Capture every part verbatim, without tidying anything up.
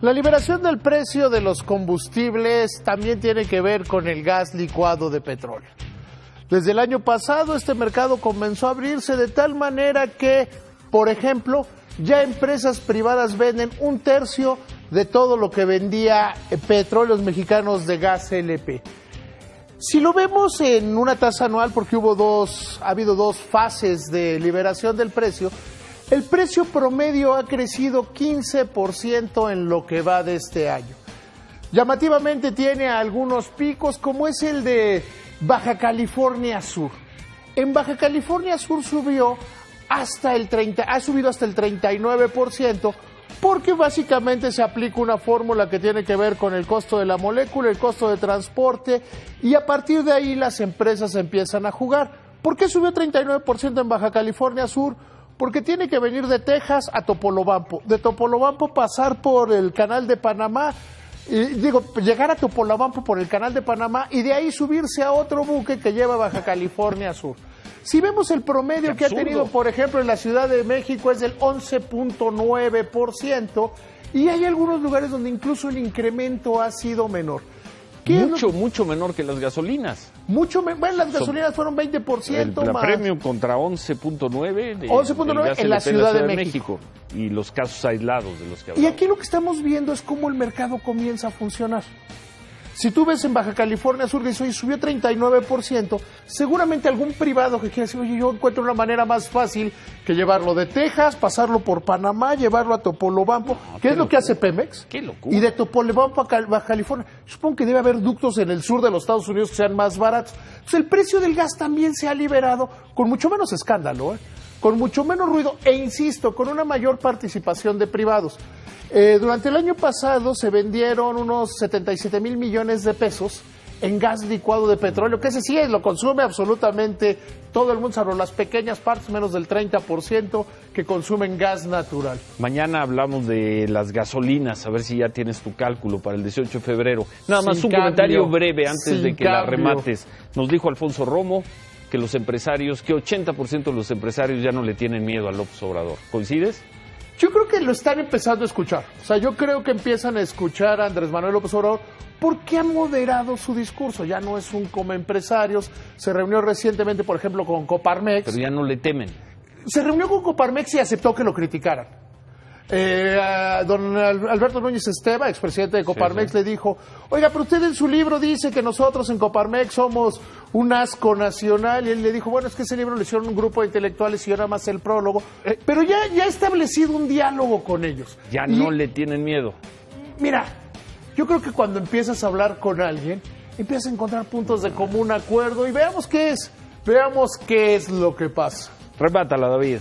La liberación del precio de los combustibles también tiene que ver con el gas licuado de petróleo. Desde el año pasado este mercado comenzó a abrirse de tal manera que, por ejemplo, ya empresas privadas venden un tercio de todo lo que vendía Petróleos Mexicanos de Gas L P. Si lo vemos en una tasa anual, porque hubo dos, ha habido dos fases de liberación del precio, el precio promedio ha crecido quince por ciento en lo que va de este año. Llamativamente tiene algunos picos, como es el de Baja California Sur. En Baja California Sur subió hasta el treinta, ha subido hasta el treinta y nueve por ciento, porque básicamente se aplica una fórmula que tiene que ver con el costo de la molécula, el costo de transporte, y a partir de ahí las empresas empiezan a jugar. ¿Por qué subió treinta y nueve por ciento en Baja California Sur? Porque tiene que venir de Texas a Topolobampo, de Topolobampo pasar por el canal de Panamá, y, digo, llegar a Topolobampo por el canal de Panamá y de ahí subirse a otro buque que lleva a Baja California Sur. Si vemos el promedio que ha tenido, por ejemplo, en la Ciudad de México es del once punto nueve por ciento y hay algunos lugares donde incluso el incremento ha sido menor. Mucho, es mucho menor que las gasolinas. Mucho me bueno, las gasolinas Son, fueron veinte por ciento el, la más. Premium contra once punto nueve de, once punto nueve en la Ciudad de, de México. México. Y los casos aislados de los que hablamos. Y aquí lo que estamos viendo es cómo el mercado comienza a funcionar. Si tú ves en Baja California Sur que hoy subió treinta y nueve por ciento, seguramente algún privado que quiera decir, oye, yo encuentro una manera más fácil que llevarlo de Texas, pasarlo por Panamá, llevarlo a Topolobampo, no, ¿qué es lo que hace Pemex? ¡Qué locura! Y de Topolobampo a Baja California. Supongo que debe haber ductos en el sur de los Estados Unidos que sean más baratos. Entonces el precio del gas también se ha liberado con mucho menos escándalo, ¿eh? Con mucho menos ruido e, insisto, con una mayor participación de privados. Eh, durante el año pasado se vendieron unos setenta y siete mil millones de pesos en gas licuado de petróleo, que ese sí es, lo consume absolutamente todo el mundo, salvo las pequeñas partes, menos del treinta por ciento que consumen gas natural. Mañana hablamos de las gasolinas, a ver si ya tienes tu cálculo para el dieciocho de febrero. Nada más un comentario breve antes de que la remates. Nos dijo Alfonso Romo que los empresarios, que ochenta por ciento de los empresarios ya no le tienen miedo a López Obrador. ¿Coincides? Yo creo que lo están empezando a escuchar. O sea, yo creo que empiezan a escuchar a Andrés Manuel López Obrador porque ha moderado su discurso. Ya no es un come empresarios. Se reunió recientemente, por ejemplo, con Coparmex. Pero ya no le temen. Se reunió con Coparmex y aceptó que lo criticaran. Eh, a don Alberto Núñez Esteva, expresidente de Coparmex, sí, sí. le dijo, oiga, pero usted en su libro dice que nosotros en Coparmex somos un asco nacional, y él le dijo, bueno, es que ese libro lo hicieron un grupo de intelectuales y yo nada más el prólogo, eh, pero ya, ya ha establecido un diálogo con ellos. Ya y, no le tienen miedo. Mira, yo creo que cuando empiezas a hablar con alguien, empiezas a encontrar puntos de común acuerdo y veamos qué es, veamos qué es lo que pasa. Remátala, David.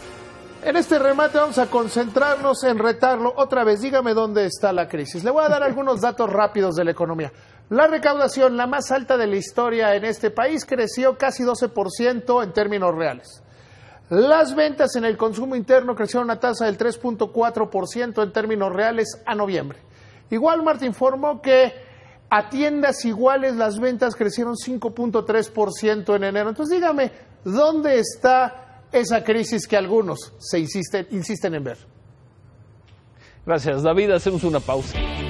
En este remate vamos a concentrarnos en retarlo. Otra vez, dígame dónde está la crisis. Le voy a dar algunos datos rápidos de la economía. La recaudación, la más alta de la historia en este país, creció casi doce por ciento en términos reales. Las ventas en el consumo interno crecieron a una tasa del tres punto cuatro por ciento en términos reales a noviembre. Y Walmart informó que a tiendas iguales las ventas crecieron cinco punto tres por ciento en enero. Entonces dígame, ¿dónde está esa crisis que algunos se insisten, insisten en ver? Gracias, David. Hacemos una pausa.